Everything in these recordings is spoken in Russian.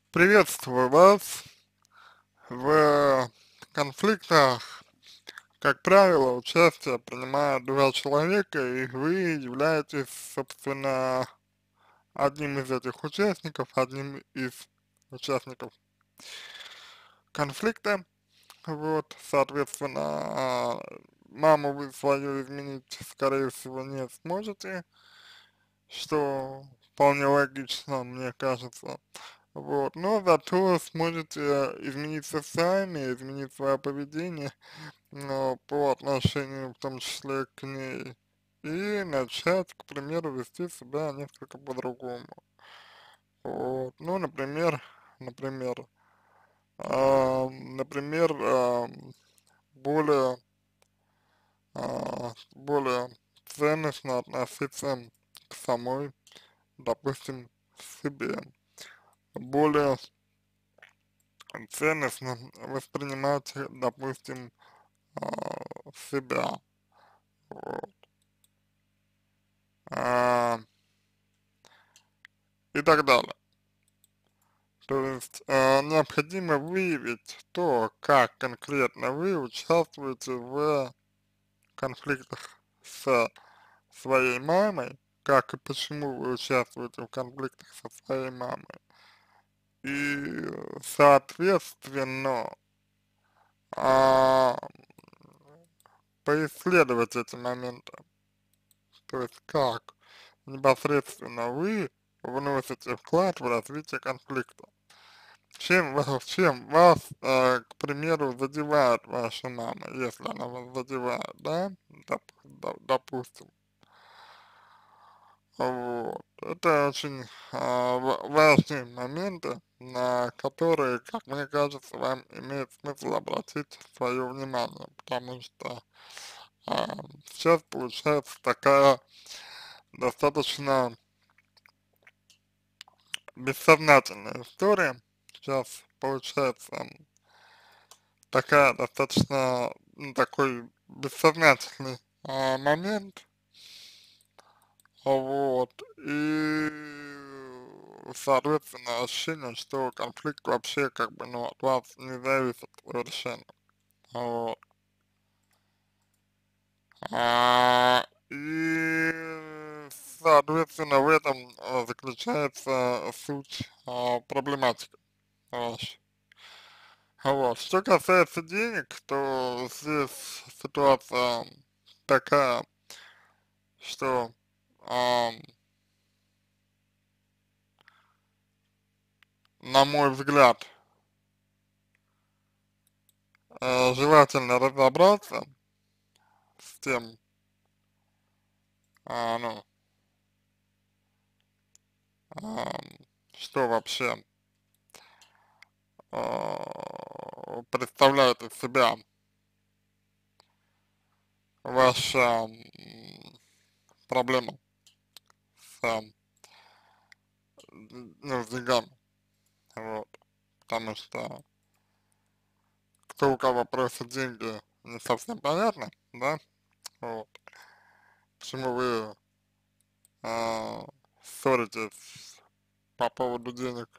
Приветствую вас. В конфликтах, как правило, участие принимают два человека, и вы являетесь, собственно, одним из этих участников, одним из участников конфликта. Вот, соответственно, маму вы свою изменить, скорее всего, не сможете, что вполне логично, мне кажется. Вот, но зато сможете измениться сами, изменить свое поведение, по отношению в том числе к ней, и начать, к примеру, вести себя несколько по-другому. Вот, ну, например, более, более ценностно относиться к самой, допустим, себе, более ценностно воспринимать, допустим, себя, вот, а, и так далее. То есть необходимо выявить то, как конкретно вы участвуете в конфликтах с своей мамой, как и почему вы участвуете в конфликтах со своей мамой. И, соответственно, а, поисследовать эти моменты. То есть как непосредственно вы вносите вклад в развитие конфликта. Чем вас, к примеру, задевает ваша мама, если она вас задевает, да, допустим. Вот. Это очень важные моменты, на которые, как мне кажется, вам имеет смысл обратить свое внимание, потому что а, сейчас получается такая достаточно бессознательная история. Сейчас получается такая достаточно, такой бессознательный момент, вот, и, соответственно, ощущение, что конфликт вообще, как бы, ну, от вас не зависит совершенно, вот. И, соответственно, в этом заключается суть проблематики вашей. Вот. Что касается денег, то здесь ситуация такая, что, ам, на мой взгляд, желательно разобраться с тем, ну, что вообще представляет из себя ваша проблема с, ну, с деньгами, вот, потому что кто у кого просит деньги, не совсем понятно, да, вот, почему вы а, ссоритесь по поводу денег,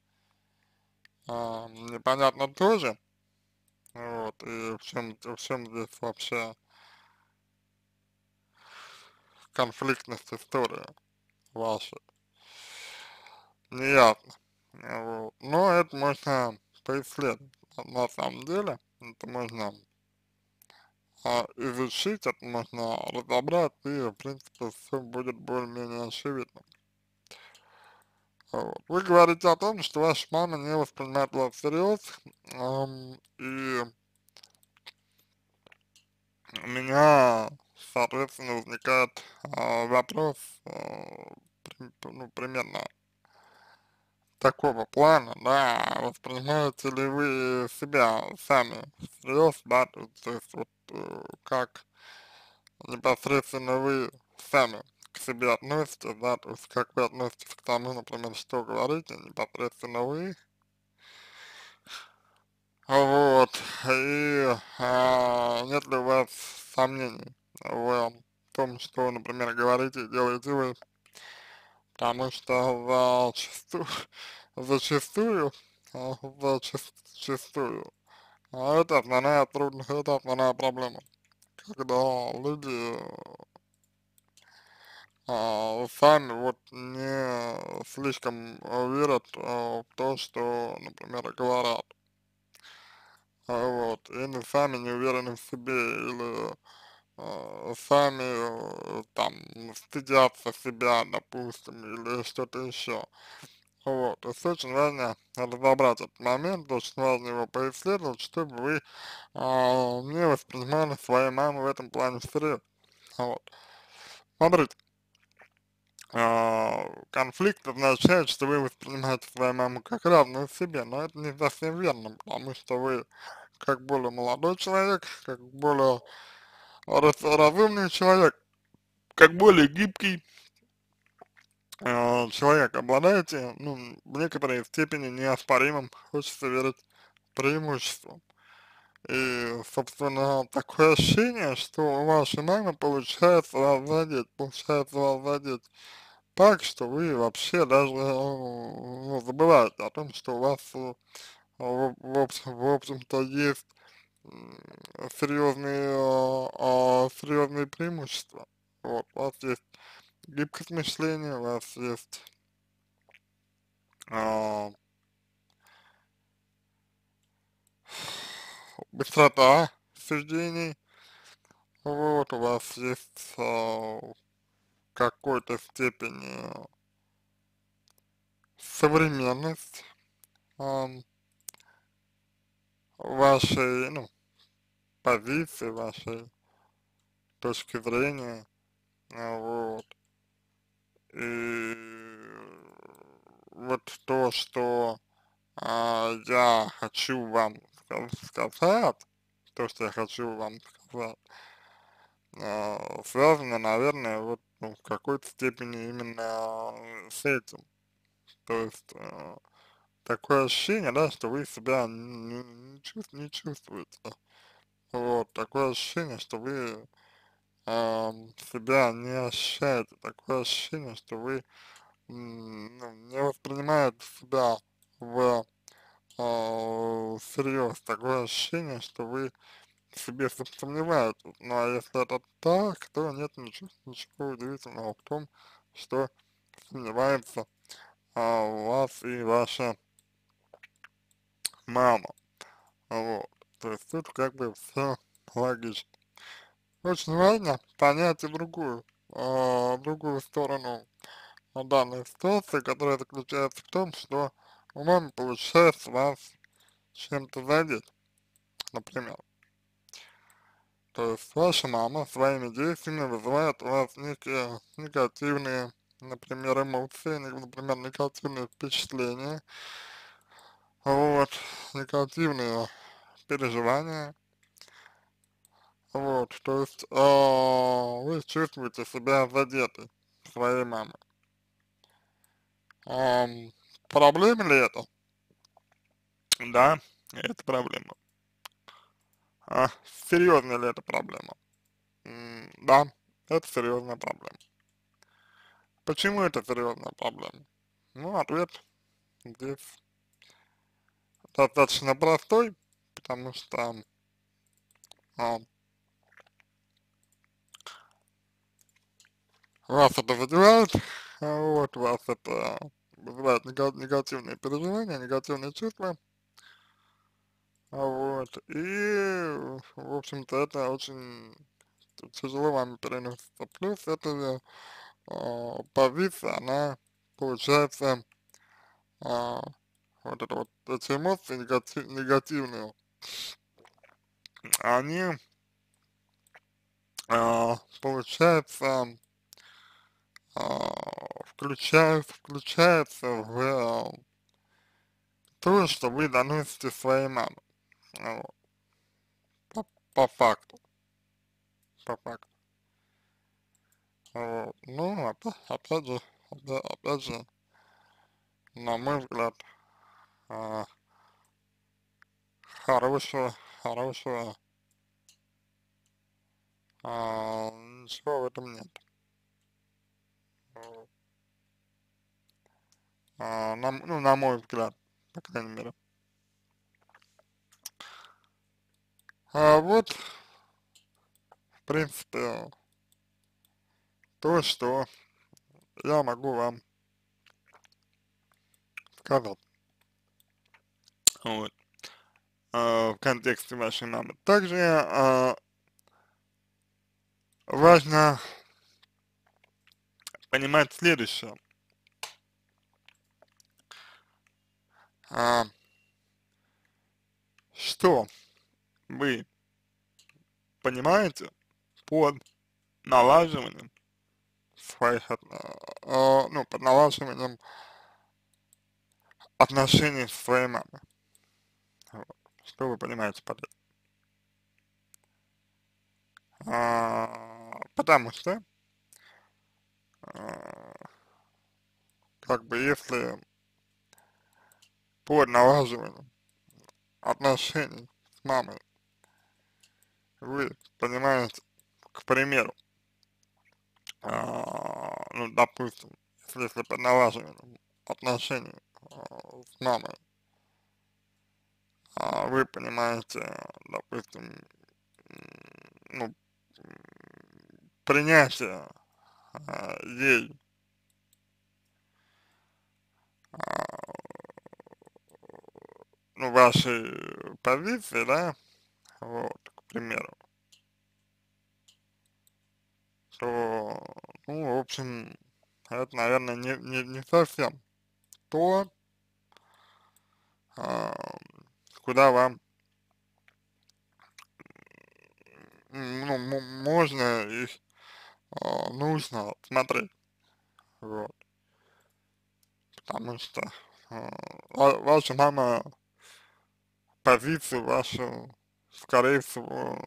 непонятно тоже, вот, и в чем здесь вообще конфликтность истории ваша, неясно, вот, но это можно поисследовать, на самом деле, это можно изучить, это можно разобрать, и, в принципе, все будет более-менее очевидно. Вот. Вы говорите о том, что ваша мама не воспринимает вас всерьез, и у меня, соответственно, возникает вопрос, ну, примерно такого плана, да, воспринимаете ли вы себя сами всерьез, да, то есть вот как непосредственно вы сами к себе относитесь, да, то есть как вы относитесь к тому, например, что говорите непосредственно вы, вот, и нет ли у вас сомнений в том, что, например, говорите и делаете вы, потому что зачастую, зачастую, это основная трудность, это основная проблема, когда люди сами вот не слишком верят в то, что, например, говорят, вот, или сами не уверены в себе, или сами там стыдятся себя, допустим, или что-то еще. Вот, то есть очень важно разобрать этот момент, очень важно его поисследовать, чтобы вы не воспринимали свою маму в этом плане всерьез. Вот. Смотрите, конфликт означает, что вы воспринимаете свою маму как равную себе, но это не совсем верно, потому что вы как более молодой человек, как более разумный человек, как более гибкий человек обладаете, ну, в некоторой степени неоспоримым, хочется верить, преимуществом. И, собственно, такое ощущение, что у вашей мамы получается вас задеть так, что вы вообще даже ну, забываете о том, что у вас, в общем-то, есть серьезные, серьезные преимущества. Вот, у вас есть гибкость мышления, у вас есть а, быстрота суждений, вот, у вас есть в какой-то степени современность а, вашей, ну, позиции, вашей точки зрения, вот, и вот то, что я хочу вам сказать, то, что я хочу вам сказать, связано, наверное, вот, ну, в какой-то степени именно с этим. То есть, такое ощущение, да, что вы себя не чувствуете. Вот, такое ощущение, что вы себя не ощущаете, такое ощущение, что вы ну, не воспринимаете себя в всерьез, такое ощущение, что вы в себе сомневаетесь. Ну а если это так, то нет ничего удивительного в том, что сомневается у вас и ваша мама. Вот. То есть тут как бы все логично. Очень важно понять и другую сторону данной ситуации, которая заключается в том, что у мамы получается вас чем-то задеть, например. То есть ваша мама своими действиями вызывает у вас некие негативные, например, эмоции, например, негативные впечатления, вот, негативные переживания, вот, то есть вы чувствуете себя задетой своей мамой. Проблема ли это? Да, это проблема. А серьезная ли это проблема? Да, это серьезная проблема. Почему это серьезная проблема? Ну, ответ здесь достаточно простой, потому что а, вас это задевает, вот, вас это вызывает негативные переживания, негативные чувства, вот, и, в общем-то, это очень тяжело вам переносится. Плюс эта позиция, она, получается, а, вот это вот, эти эмоции негативные, они, получается, включается в то, что вы доносите своей маме, вот, по факту, по факту, вот. Ну, опять же, опять же, на мой взгляд, а, хорошего, ничего в этом нет. Вот. ну, на мой взгляд, по крайней мере. Вот, в принципе, то, что я могу вам сказать, вот, в контексте вашей мамы. Также, важно понимать следующее, а, что вы понимаете под налаживанием своих, ну, под налаживанием отношений с своей мамой. Вот. Что вы понимаете под этим? Потому что, а, как бы, если под налаживанием отношений с мамой вы понимаете, к примеру, ну, допустим, если под налаживанием отношений с мамой, вы понимаете, допустим, ну, принятие ей а, ну, вашей позиции, да, вот, к примеру, то, ну, в общем, это, наверное, не совсем то, а, куда вам, ну, можно и нужно смотреть, вот, потому что ваша мама позицию вашу, скорее всего,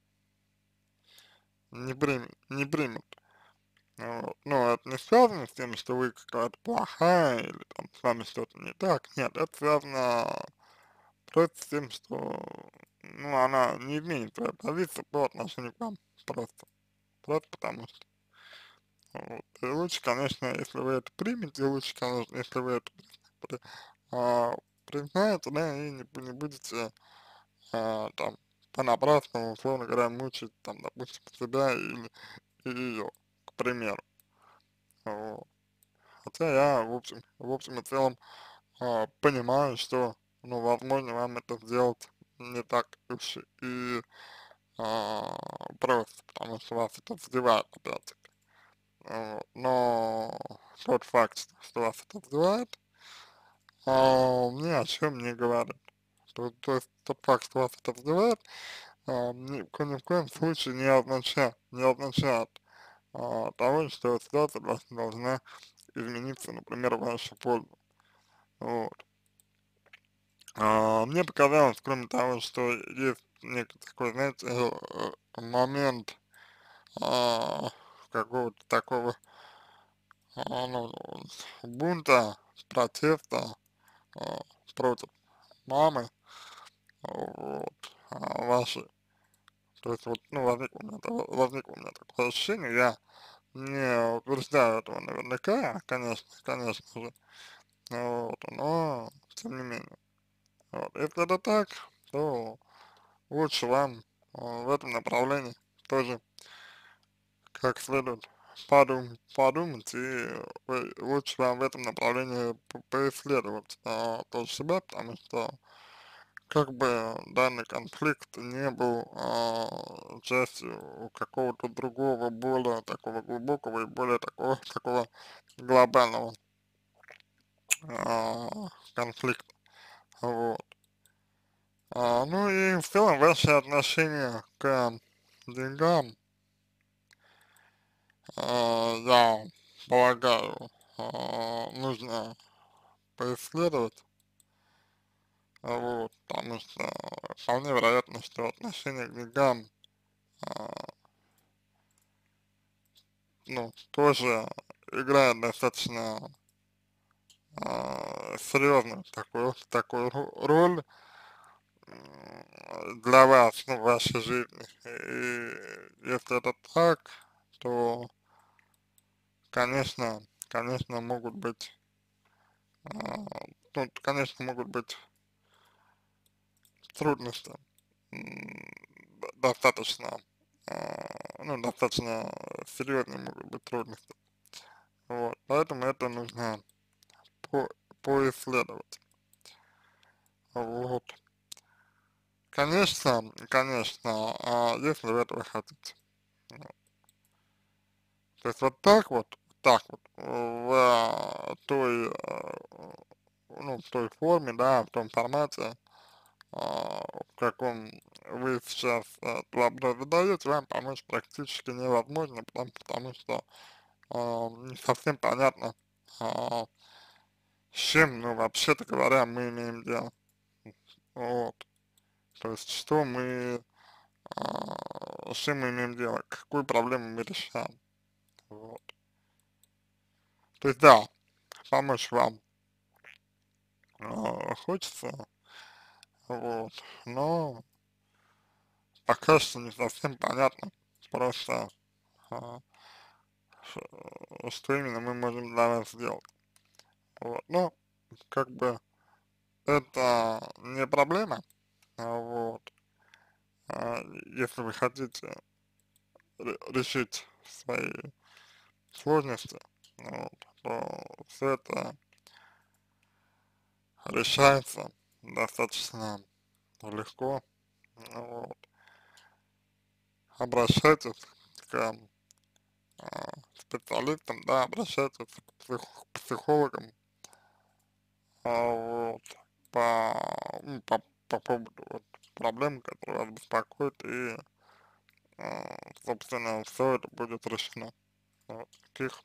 не примет. Вот. Ну, это не связано с тем, что вы какая-то плохая или там с вами что-то не так. Нет, это связано просто с тем, что, ну, она не изменит свою позицию по отношению к вам. Просто. Просто потому что. Вот. И лучше, конечно, если вы это примете, лучше, конечно, если вы это при- а, признаете, да, и не будете там понапрасну, условно говоря, мучить, там, допустим, себя или ее, к примеру. Вот. Хотя я, в общем и целом, понимаю, что, ну, возможно, вам это сделать не так уж и просто, потому что вас это задевает, опять-таки. Вот. Но тот факт, что вас это задевает, ни о чем не говорит. То есть тот факт, что вас это задевает, ни в коем случае не означает того, что ситуация должна измениться, например, в вашу пользу. Вот. Мне показалось, кроме того, что есть некий такой, знаете, момент а, какого-то такого, ну, бунта, протеста а, против мамы, вот, вашей. То есть вот, ну, возникло у меня такое ощущение, я не утверждаю этого наверняка, конечно же, вот, но тем не менее. Вот. Если это так, то лучше вам в этом направлении тоже как следует подумать, и лучше вам в этом направлении поисследовать тоже себя, потому что как бы данный конфликт не был частью какого-то другого, более такого глубокого и более такого глобального конфликта. Вот. Ну и в целом ваше отношение к деньгам, я полагаю, нужно поисследовать, вот, потому что вполне вероятно, что отношение к деньгам, а, ну, тоже играет достаточно серьезную такую роль для вас, ну, в вашей жизни. И если это так, то, конечно, могут быть А, Тут, конечно, могут быть трудности, достаточно, ну, достаточно серьезные могут быть трудности. Вот, поэтому это нужно по поисследовать. Вот. Конечно, если вы этого хотите. Вот. То есть так вот, в той, ну, в той форме, да, в том формате, в каком вы сейчас вопрос задаете, вам помочь практически невозможно, потому что не совсем понятно, а, с чем, ну, вообще-то говоря, мы имеем дело. Вот. То есть, с чем мы имеем дело, какую проблему мы решаем. Вот. То есть, да, помочь вам хочется, вот, но пока что не совсем понятно просто, а, что именно мы можем для вас сделать. Вот. Но, как бы, это не проблема, вот, если вы хотите решить свои сложности, вот, то все это решается достаточно легко, вот. Обращайтесь к специалистам, да, обращайтесь к психологам, вот, по поводу вот проблем, которые вас беспокоят, и, собственно, все это будет решено. Вот, таких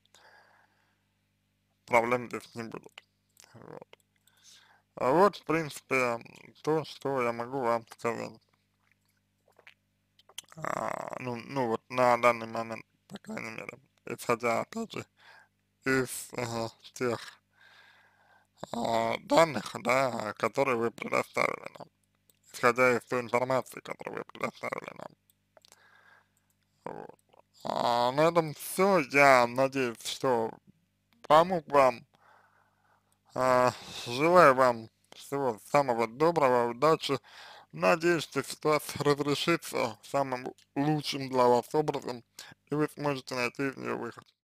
проблем здесь не будет. Вот. А вот, в принципе, то, что я могу вам сказать. Ну вот на данный момент, по крайней мере, исходя, опять же, из тех данных, да, которые вы предоставили нам, исходя из той информации, которую вы предоставили нам. Вот. На этом все. Я надеюсь, что помог вам. Желаю вам всего самого доброго, удачи. Надеюсь, что ситуация разрешится самым лучшим для вас образом, и вы сможете найти из нее выход.